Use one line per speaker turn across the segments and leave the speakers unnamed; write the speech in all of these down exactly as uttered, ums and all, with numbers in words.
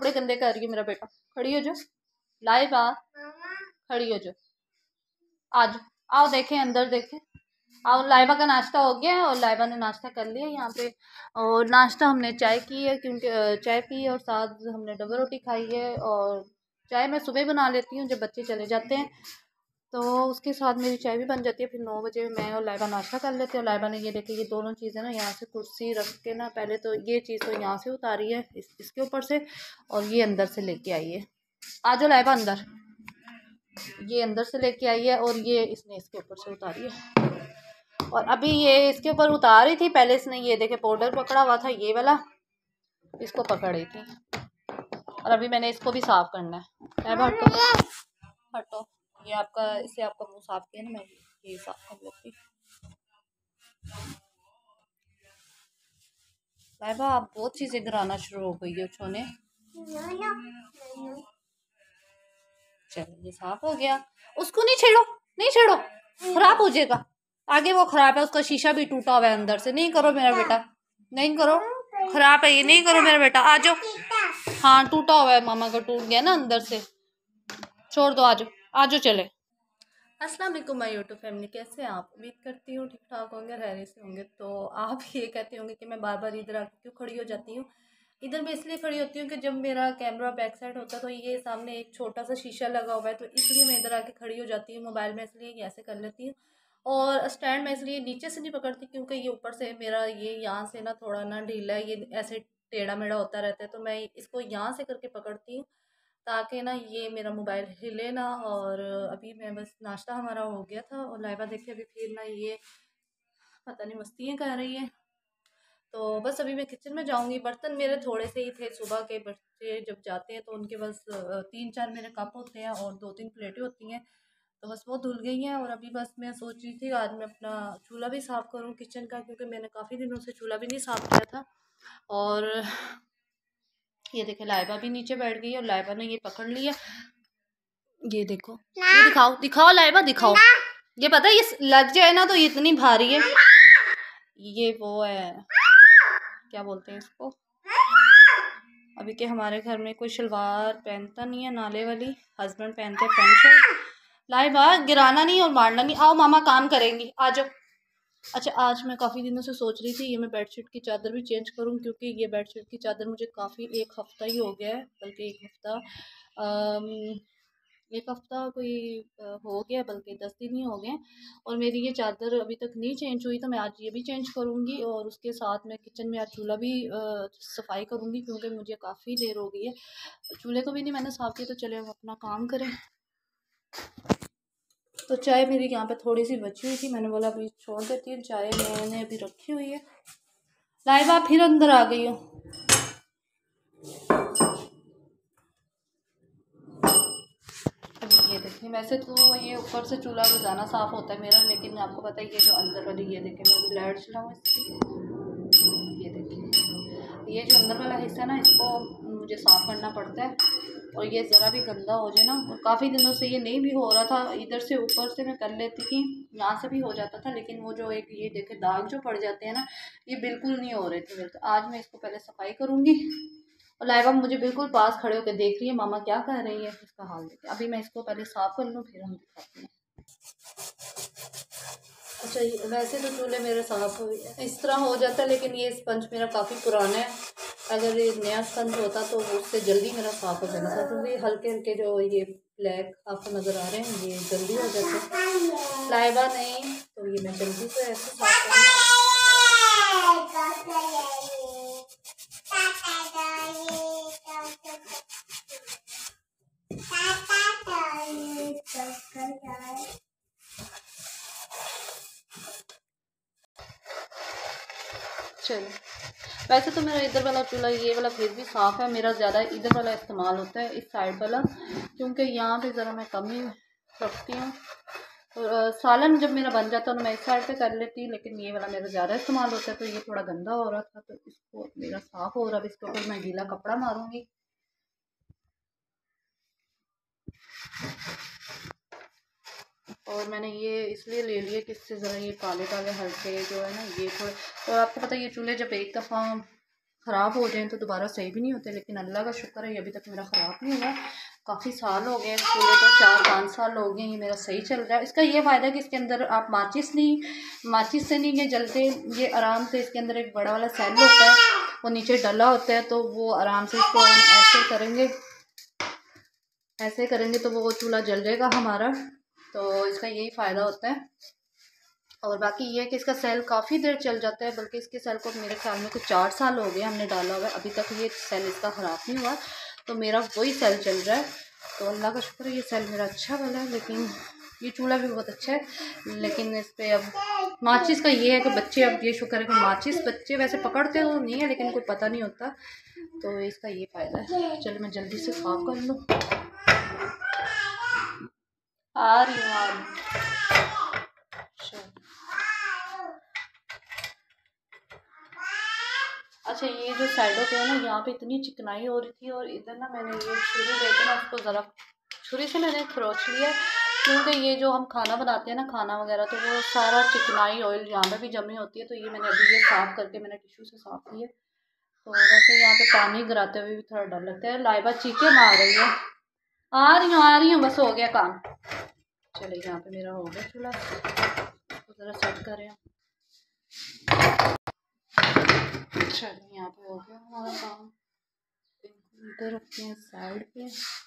कपड़े गंदे कर रही है मेरा बेटा। खड़ी हो जो, लाइबा खड़ी हो जो, आज आओ देखें अंदर देखें। और लाइबा का नाश्ता हो गया है और लाइबा ने नाश्ता कर लिया यहाँ पे। और नाश्ता हमने चाय की है, क्योंकि चाय पी और साथ हमने डबल रोटी खाई है। और चाय मैं सुबह बना लेती हूँ जब बच्चे चले जाते हैं, तो उसके साथ मेरी चाय भी बन जाती है। फिर नौ बजे मैं और लाइबा नाश्ता कर लेते हैं। लाइबा ने ये देखे ये दोनों चीज़ें ना यहाँ से कुर्सी रख के ना, पहले तो ये चीज़ तो यहाँ से उतारी है इस, इसके ऊपर से, और ये अंदर से लेके आई है। आ जाओ लाइबा अंदर, ये अंदर से लेके आई है और ये इसने इसके ऊपर से उतारी है। और अभी ये इसके ऊपर उतार रही थी, पहले इसने ये देखे पाउडर पकड़ा हुआ था ये वाला, इसको पकड़ रही थी। और अभी मैंने इसको भी साफ करना है। लाइबा हटो हटो, ये आपका, इससे आपका मुंह साफ किया ना, मैं ये साफ कर लेती। लाइबा आप बहुत चीजें गिराना शुरू हो गई है छोने। चलो ये साफ हो गया, उसको नहीं छेड़ो, नहीं छेड़ो, खराब हो जाएगा। आगे वो खराब है, उसका शीशा भी टूटा हुआ है अंदर से। नहीं करो मेरा बेटा, नहीं करो, खराब है ये, नहीं करो मेरा बेटा। आ जाओ, हाँ टूटा हुआ है, मामा का टूट गया ना अंदर से, छोड़ दो। आ जाओ आ जाओ चले। अस्सलाम वालेकुम माय यूट्यूब फैमिली, कैसे हैं आप? उम्मीद करती हूँ ठीक ठाक होंगे, खैरियत से होंगे। तो आप ये कहते होंगे कि मैं बार बार इधर आके क्यों खड़ी हो जाती हूँ। इधर मैं इसलिए खड़ी होती हूँ कि जब मेरा कैमरा बैक साइड होता है तो ये सामने एक छोटा सा शीशा लगा हुआ है, तो इसलिए मैं इधर आके खड़ी हो जाती हूँ। मोबाइल में इसलिए ऐसे कर लेती हूँ। और स्टैंड में इसलिए नीचे से नहीं पकड़ती क्योंकि ये ऊपर से मेरा ये यहाँ से ना थोड़ा ना ढीला है, ये ऐसे टेढ़ा मेढ़ा होता रहता है, तो मैं इसको यहाँ से करके पकड़ती हूँ ताकि ना ये मेरा मोबाइल हिले ना। और अभी मैं बस, नाश्ता हमारा हो गया था और लाइबा देखे अभी फिर ना ये पता नहीं मस्तियाँ कर रही है। तो बस अभी मैं किचन में जाऊंगी। बर्तन मेरे थोड़े से ही थे, सुबह के बच्चे जब जाते हैं तो उनके बस तीन चार मेरे कप होते हैं और दो तीन प्लेटें होती हैं, तो बस वो धुल गई हैं। और अभी बस मैं सोच रही थी आज मैं अपना चूल्हा भी साफ़ करूँ किचन का, क्योंकि मैंने काफ़ी दिनों से चूल्हा भी नहीं साफ़ किया था। और ये देखे लाइबा भी नीचे बैठ गई और लाइबा ने ये पकड़ लिया, ये देखो, ये दिखाओ दिखाओ लाइबा दिखाओ। ये पता है ये लग जाए ना तो ये इतनी भारी है। ये वो है, क्या बोलते हैं इसको, अभी के हमारे घर में कोई शलवार पहनता नहीं है, नाले वाली हस्बैंड पहनते हैं पैंट शर्ट। लाइबा गिराना नहीं और मारना नहीं, आओ मामा काम करेंगी, आ जाओ। अच्छा आज मैं काफ़ी दिनों से सोच रही थी ये मैं बेडशीट की चादर भी चेंज करूं, क्योंकि ये बेडशीट की चादर मुझे काफ़ी एक हफ़्ता ही हो गया है, बल्कि एक हफ़्ता एक हफ़्ता कोई हो गया, बल्कि दस दिन ही हो गए। और मेरी ये चादर अभी तक नहीं चेंज हुई, तो मैं आज ये भी चेंज करूँगी। और उसके साथ मैं किचन में आज चूल्हा भी सफाई करूँगी, क्योंकि मुझे काफ़ी देर हो गई है चूल्हे को भी नहीं मैंने साफ़ किया। तो चले हम अपना काम करें। तो चाय मेरी यहाँ पे थोड़ी सी बची हुई थी, मैंने बोला अभी छोड़ देती हूँ, चाय मैंने अभी रखी हुई है। लाइबा फिर अंदर आ गई हो। ये देखिए, वैसे तो ये ऊपर से चूल्हा रोजाना साफ़ होता है मेरा, लेकिन आपको पता है ये जो अंदर वाली, ये देखिए मैं अभी लाइट चलाऊँ इसकी, ये देखिए ये जो अंदर वाला हिस्सा है ना, इसको मुझे साफ़ करना पड़ता है। और ये ज़रा भी गंदा हो जाए ना, और काफ़ी दिनों से ये नहीं भी हो रहा था, इधर से ऊपर से मैं कर लेती थी, यहाँ से भी हो जाता था, लेकिन वो जो एक ये देखे दाग जो पड़ जाते हैं ना, ये बिल्कुल नहीं हो रहे थे मेरे। तो आज मैं इसको पहले सफाई करूँगी। और लाइबा मुझे बिल्कुल पास खड़े होकर देख रही है, मामा क्या कर रही है, इसका हाल देखे। अभी मैं इसको पहले साफ़ कर लूँ फिर हम दिखाते हैं। अच्छा वैसे तो चूल्हे मेरे साफ़ हो इस तरह हो जाता है, लेकिन ये स्पंज मेरा काफ़ी पुराना है, अगर ये नया स्पंज होता तो उससे जल्दी मेरा साफ़ हो जाना था, क्योंकि हल्के हल्के जो ये ब्लैक आपको नज़र आ रहे हैं ये जल्दी हो जाते हैं। लाइबा नहीं तो ये मैं जल्दी से ऐसे साफ़ करूँगी। चलो वैसे तो मेरा इधर वाला चूल्हा ये वाला फिर भी साफ़ है, मेरा ज़्यादा इधर वाला इस्तेमाल होता है, इस साइड वाला, क्योंकि यहाँ पे ज़रा मैं कम ही रखती हूँ। और सालन जब मेरा बन जाता है तो मैं इस साइड पे कर लेती हूँ, लेकिन ये वाला मेरा ज़्यादा इस्तेमाल होता है, तो ये थोड़ा गंदा हो रहा था तो इसको मेरा साफ़ हो रहा है। इसके ऊपर मैं गीला कपड़ा मारूँगी। और मैंने ये इसलिए ले लिया कि इससे ज़रा ये काले काले हल्के जो है ना ये थोड़े, और आपको पता है ये चूल्हे जब एक दफ़ा ख़राब हो जाए तो दोबारा सही भी नहीं होते, लेकिन अल्लाह का शुक्र है ये अभी तक मेरा ख़राब नहीं हुआ। काफ़ी साल हो गए चूल्हे को, चार पाँच साल हो गए, ये मेरा सही चल रहा है। इसका ये फ़ायदा है कि इसके अंदर आप माचिस नहीं माचिस से नहीं ये जलते, ये आराम से इसके अंदर एक बड़ा वाला सेल होता है, वो नीचे डला होता है, तो वो आराम से इसको हम ऐसे करेंगे ऐसे करेंगे तो वो चूल्हा जल जाएगा हमारा। तो इसका यही फ़ायदा होता है। और बाकी ये है कि इसका सेल काफ़ी देर चल जाता है, बल्कि इसके सेल को मेरे ख्याल में कुछ चार साल हो गए हमने डाला हुआ है, अभी तक ये सेल इसका ख़राब नहीं हुआ। तो मेरा वही सेल चल रहा है, तो अल्लाह का शुक्र है ये सेल मेरा अच्छा वाला है। लेकिन ये चूल्हा भी बहुत अच्छा है, लेकिन इस पर अब माचिस का ये है कि बच्चे, अब ये शुक्र है कि माचिस बच्चे वैसे पकड़ते तो नहीं है, लेकिन कोई पता नहीं होता, तो इसका ये फ़ायदा है। चलो मैं जल्दी से साफ़ कर लूँ। आ रही हूँ आ रही अच्छा, ये जो साइडों पे है ना, यहाँ पे इतनी चिकनाई हो रही थी, और इधर ना मैंने ये छुरी लेके ना उसको ज़रा छुरी से मैंने खरोच लिया, क्योंकि ये जो हम खाना बनाते हैं ना, खाना वगैरह, तो वो सारा चिकनाई ऑयल यहाँ पे भी जमी होती है। तो ये मैंने अभी ये साफ़ करके मैंने टिश्यू से साफ़ किया। तो वैसे यहाँ पे पानी गिराते हुए भी थोड़ा डर लगता है। लाइबा चीखे मार रही है। आ रही हूँ आ रही हूँ बस हो गया काम। चले, यहाँ पे मेरा हो गया चूल्हा, तो ज़रा सेट करें। चलिए, यहाँ पे हो गया हमारा काम, इधर रखते हैं साइड पे।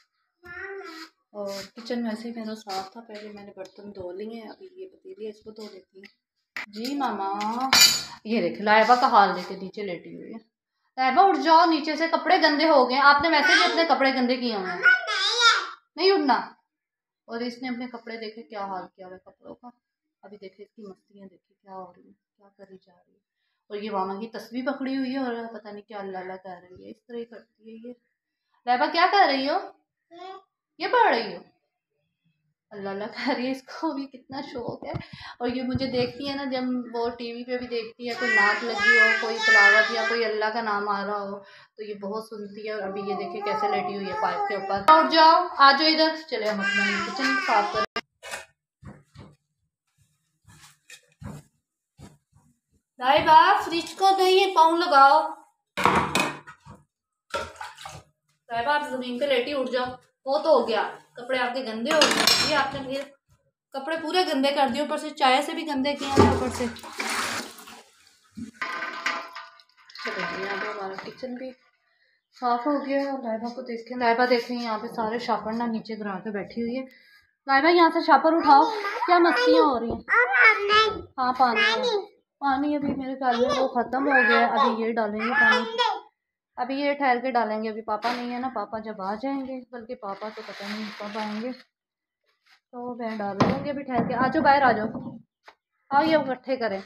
और किचन वैसे ही मेरा साफ था, पहले मैंने बर्तन धो लिए हैं, अभी ये पतीली है इसको धो लेती हूँ। जी मामा, ये देख लाइबा का हाल देखे, नीचे लेटी हुई है। लाइबा उठ जाओ, नीचे से कपड़े गंदे हो गए। आपने वैसे भी अपने कपड़े गंदे किए हुए हैं, नहीं उठना। और इसने अपने कपड़े देखे क्या हाल किया हुआ है कपड़ों का। अभी देखे इसकी मस्तियाँ, देखे क्या हो रही है, क्या करी जा रही है। और ये मामा की तस्वीर पकड़ी हुई है, और पता नहीं क्या अल्लाह अल्लाह कर रही है, इस तरह ही करती है ये। लाइबा क्या कर रही हो, ये पढ़ रही हो, अल्लाह अल्लाह कर रही है। इसको भी कितना शौक है। और ये मुझे देखती है ना, जब वो टीवी पे भी देखती है, कोई नाक लगी हो, कोई तलावत या कोई अल्लाह का नाम आ रहा हो, तो ये बहुत सुनती है। और अभी ये देखे कैसे लेटी हुई है पाइप के ऊपर। उठ जाओ, आ जाओ इधर। चले हम अपना किचन साफ करें। लाइबा, फ्रिज को नहीं पाँव लगाओ। लाइबा, आप जमीन पे लेटी, उठ जाओ। वो तो हो गया, कपड़े आपके गंदे हो गए। ये आपने फिर कपड़े पूरे गंदे कर दिए, ऊपर से चाय से भी गंदे किए हैं ऊपर से। चलो, यहाँ पे हमारा किचन भी साफ हो गया। लाइबा को देखें, लाइबा देखें यहाँ पे सारे शापर ना नीचे गिरा के बैठी हुई है। लाइबा, यहाँ से शापर उठाओ, क्या मस्तियाँ हो रही हैं। हाँ, पानी पानी अभी मेरे ख्याल में वो ख़त्म हो गया है, अभी ये डालेंगे पानी, अभी ये ठहर के डालेंगे। अभी पापा नहीं है ना, पापा जब आ जाएंगे, बल्कि पापा तो पता नहीं कब आएंगे, तो मैं डालूँगी अभी ठहर के। आ जाओ, बाहर आ जाओ, आओ ये इकट्ठे करें।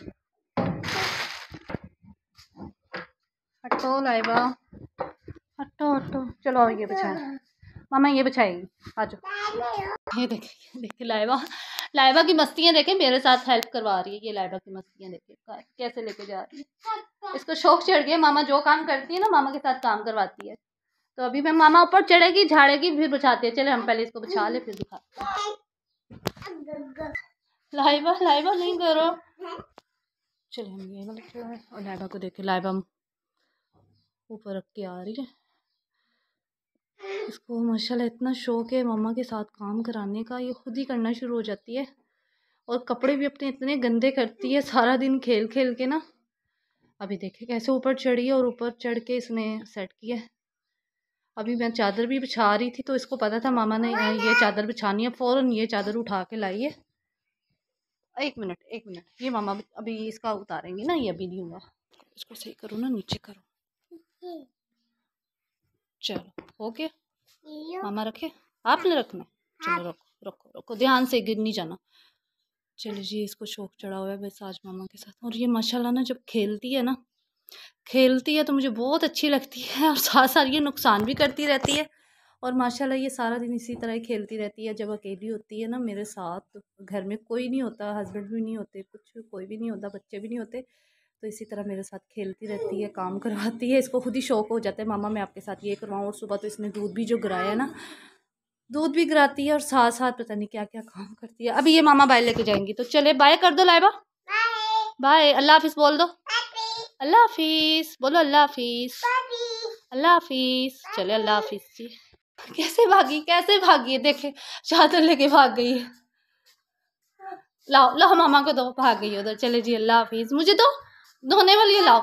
हटो लाइबा, हटो हटो, चलो आओ ये बिछाएं। मामा ये बिछाएगी, आ जाओ। ये देखिए देखिए लाइबा, लाइबा की मस्तियाँ देखें, मेरे साथ हेल्प करवा रही है। ये लाइबा की मस्तियाँ देखें कैसे लेके जा रही है। इसको शौक चढ़ गया, मामा जो काम करती है ना, मामा के साथ काम करवाती है। तो अभी मैं, मामा ऊपर चढ़ेगी, झाड़ेगी, फिर बिछाती है। चले हम पहले इसको बिछा ले, फिर दिखाते हैं। लाइबा लाइबा नहीं करो। चले हम ये वाला, और लाइबा को देखे, लाइबा ऊपर रख के आ रही है। इसको माशाल्लाह इतना शौक है मम्मा के साथ काम कराने का, ये खुद ही करना शुरू हो जाती है। और कपड़े भी अपने इतने गंदे करती है सारा दिन खेल खेल के ना। अभी देखे कैसे ऊपर चढ़ी है, और ऊपर चढ़ के इसने सेट किया। अभी मैं चादर भी बिछा रही थी, तो इसको पता था मामा ने ये चादर बिछानी है, फ़ौरन ये चादर उठा के लाई है। एक मिनट एक मिनट, ये मामा अभी इसका उतारेंगे ना, ये अभी नहीं हुआ। इसको सही करो ना, नीचे करो। चलो हो गया, मामा रखे, आपने रखना। चलो रखो रखो रखो, ध्यान से, गिर नहीं जाना। चलो जी, इसको शौक चढ़ा हुआ है बस आज मामा के साथ। और ये माशाल्लाह ना, जब खेलती है ना, खेलती है तो मुझे बहुत अच्छी लगती है, और साथ साथ ये नुकसान भी करती रहती है। और माशाल्लाह ये सारा दिन इसी तरह ही खेलती रहती है। जब अकेली होती है ना मेरे साथ, तो घर में कोई नहीं होता, हस्बैंड भी नहीं होते, कुछ कोई भी नहीं होता, बच्चे भी नहीं होते, तो इसी तरह मेरे साथ खेलती रहती है, काम करवाती है। इसको खुद ही शौक हो जाता है, मामा मैं आपके साथ ये करवाऊँ। और सुबह तो इसने दूध भी जो गिराया है ना, दूध भी गिराती है, और साथ साथ पता नहीं क्या क्या काम करती है। अभी ये मामा बाय लेके जाएंगी, तो चले बाय कर दो लाइबा, बाय, अल्लाह हाफिज़ बोल दो, अल्लाह हाफिज बोलो, अल्लाह हाफिज, अल्लाह हाफिज। चले अल्लाह हाफिज जी। कैसे भागी, कैसे भागी है, देखे चादर लेके भाग गई है। लाओ लाओ मामा को दो, भाग गई उधर। चले जी अल्लाह हाफिज। मुझे तो धोने वाली है, लाओ।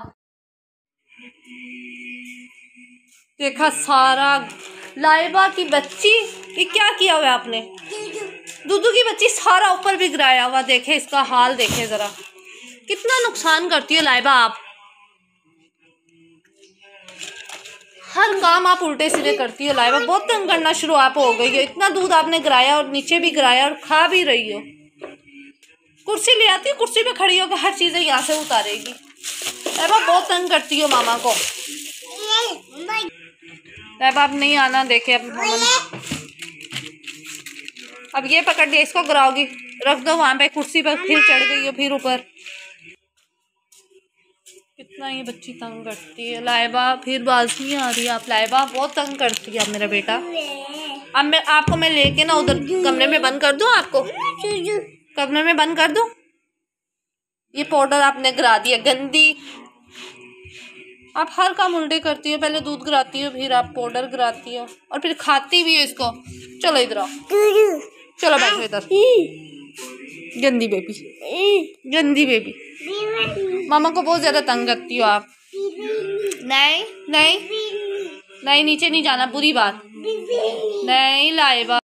देखा सारा लाइबा की बच्ची, ये क्या किया हुआ आपने? दूधू की बच्ची सारा ऊपर भी गिराया हुआ। देखे इसका हाल, देखे जरा कितना नुकसान करती है लाइबा आप। हर काम आप उल्टे सीधे करती हो लाइबा। बहुत तंग करना शुरू आप हो गई हो। इतना दूध आपने गिराया और नीचे भी गिराया और खा भी रही हो। कुर्सी ले आती, कुर्सी पे खड़ी होकर हर चीजें यहाँ से उतारेगी। लाइबा बहुत तंग करती हो मामा को। लाइबा अब नहीं आना, देखे अब मामा ने। अब ये पकड़ लिया, इसको गिराओगी, रख दो वहां पे कुर्सी पर। फिर चढ़ गई हो फिर ऊपर। कितना ये बच्ची तंग करती है लाइबा। फिर बाज नहीं आ रही आप। लाइबा बहुत तंग करती है अब मेरा बेटा। अब मैं आपको मैं लेके ना उधर कमरे में बंद कर दूं, आपको कमरे में बंद कर दूं। ये पाउडर आपने गिरा दिया, गंदी। आप हर काम उल्टे करती हो। पहले दूध गिराती हो, फिर आप पाउडर गिराती हो और फिर खाती भी हो इसको। चलो इधर आओ, चलो बैठो इधर। गंदी बेबी, गंदी बेबी। मामा को बहुत ज्यादा तंग करती हो आप। नहीं नहीं नहीं, नीचे नहीं जाना, बुरी बात। नहीं लाइबा।